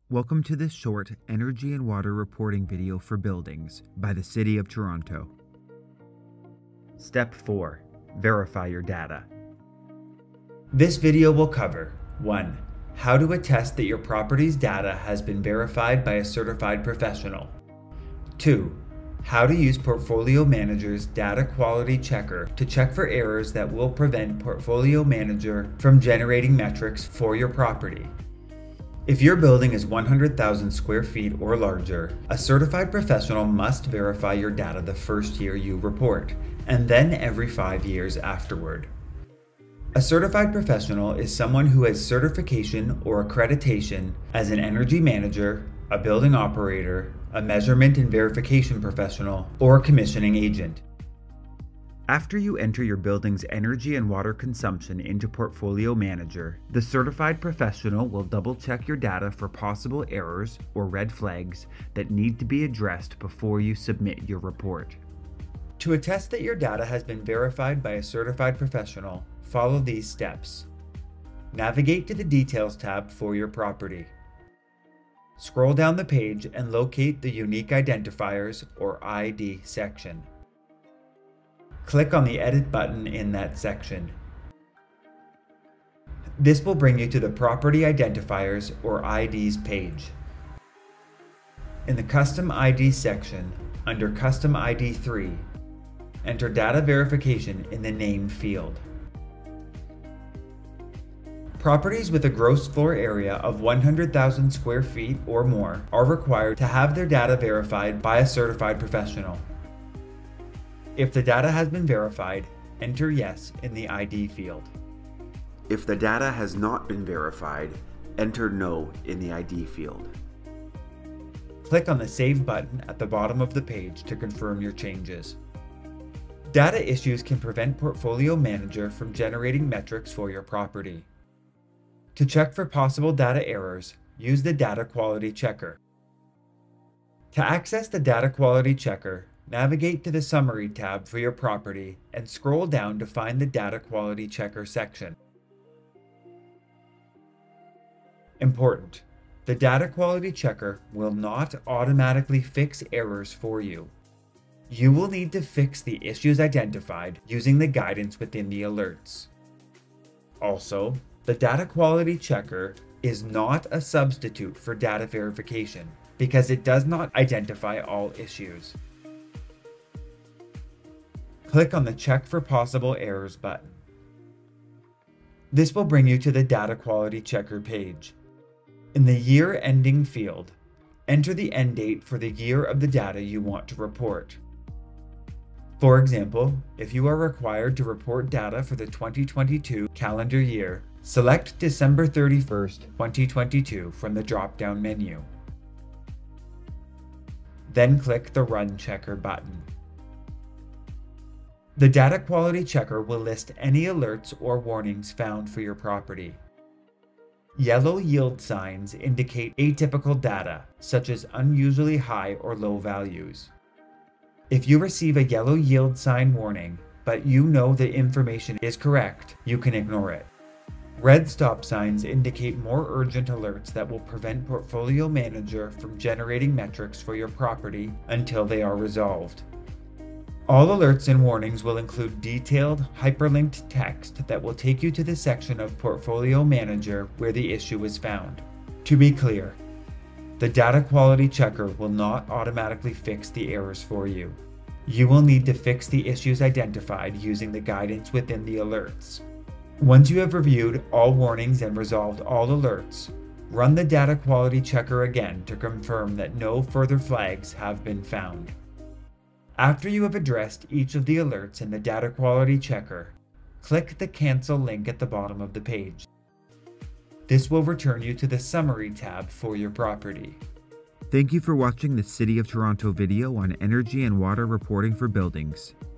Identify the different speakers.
Speaker 1: Welcome to this short energy and water reporting video for buildings by the City of Toronto. Step 4. Verify your data. This video will cover 1. How to attest that your property's data has been verified by a certified professional. 2. How to use Portfolio Manager's Data Quality Checker to check for errors that will prevent Portfolio Manager from generating metrics for your property. If your building is 100,000 square feet or larger, a certified professional must verify your data the first year you report, and then every 5 years afterward. A certified professional is someone who has certification or accreditation as an energy manager, a building operator, a measurement and verification professional, or a commissioning agent. After you enter your building's energy and water consumption into Portfolio Manager, the certified professional will double-check your data for possible errors or red flags that need to be addressed before you submit your report. To attest that your data has been verified by a certified professional, follow these steps. Navigate to the Details tab for your property. Scroll down the page and locate the Unique Identifiers or ID section. Click on the Edit button in that section. This will bring you to the Property Identifiers or IDs page. In the Custom ID section, under Custom ID 3, enter Data Verification in the Name field. Properties with a gross floor area of 100,000 square feet or more are required to have their data verified by a certified professional. If the data has been verified, enter Yes in the ID field. If the data has not been verified, enter No in the ID field. Click on the Save button at the bottom of the page to confirm your changes. Data issues can prevent Portfolio Manager from generating metrics for your property. To check for possible data errors, use the Data Quality Checker. To access the Data Quality Checker, navigate to the Summary tab for your property and scroll down to find the Data Quality Checker section. Important: the Data Quality Checker will not automatically fix errors for you. You will need to fix the issues identified using the guidance within the alerts. Also, the Data Quality Checker is not a substitute for data verification because it does not identify all issues. Click on the Check for Possible Errors button. This will bring you to the Data Quality Checker page. In the Year Ending field, enter the end date for the year of the data you want to report. For example, if you are required to report data for the 2022 calendar year, select December 31st, 2022 from the drop-down menu. Then click the Run Checker button. The Data Quality Checker will list any alerts or warnings found for your property. Yellow yield signs indicate atypical data, such as unusually high or low values. If you receive a yellow yield sign warning, but you know the information is correct, you can ignore it. Red stop signs indicate more urgent alerts that will prevent Portfolio Manager from generating metrics for your property until they are resolved. All alerts and warnings will include detailed, hyperlinked text that will take you to the section of Portfolio Manager where the issue is found. To be clear, the Data Quality Checker will not automatically fix the errors for you. You will need to fix the issues identified using the guidance within the alerts. Once you have reviewed all warnings and resolved all alerts, run the Data Quality Checker again to confirm that no further flags have been found. After you have addressed each of the alerts in the Data Quality Checker, click the Cancel link at the bottom of the page. This will return you to the Summary tab for your property. Thank you for watching the City of Toronto video on energy and water reporting for buildings.